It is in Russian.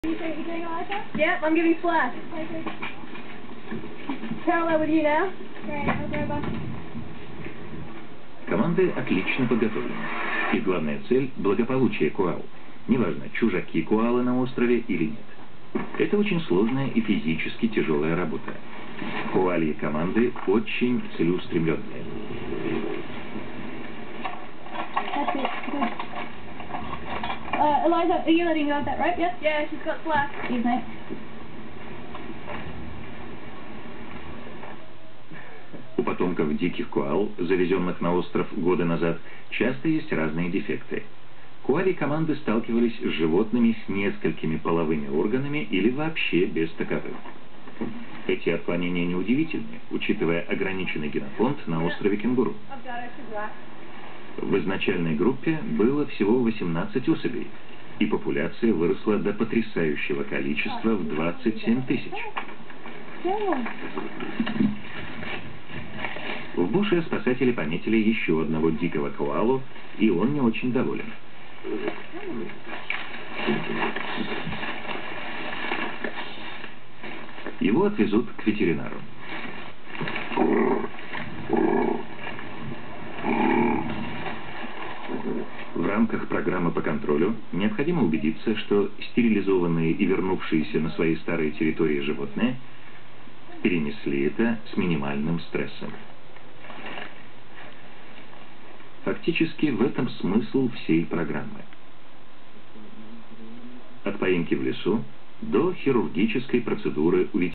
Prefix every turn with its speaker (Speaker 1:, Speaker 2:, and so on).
Speaker 1: You think you're doing Elijah?
Speaker 2: Yep, I'm giving flash.
Speaker 1: Okay.
Speaker 2: Parallel with you now.
Speaker 1: Great, I'll go back.
Speaker 3: Команды отлично подготовлены. Их главная цель – благополучие коал. Неважно, чужаки коалы на острове или нет. Это очень сложная и физически тяжелая работа. Коальи команды очень целеустремленные.
Speaker 1: That's it. Good. Eliza, are you letting go of that rope? Yep.
Speaker 2: Yeah, she's got flash.
Speaker 1: Excuse me.
Speaker 3: У потомков диких коал, завезенных на остров годы назад, часто есть разные дефекты. Коали команды сталкивались с животными с несколькими половыми органами или вообще без таковых. Эти отклонения неудивительны, учитывая ограниченный генофонд на острове Кенгуру.
Speaker 2: I've got her, she's right.
Speaker 3: В изначальной группе было всего 18 особей, и популяция выросла до потрясающего количества в 27 тысяч. В буше спасатели пометили еще одного дикого коалу, и он не очень доволен. Его отвезут к ветеринару. В рамках программы по контролю необходимо убедиться, что стерилизованные и вернувшиеся на свои старые территории животные перенесли это с минимальным стрессом. Фактически в этом смысл всей программы. От поимки в лесу до хирургической процедуры у ветеринара.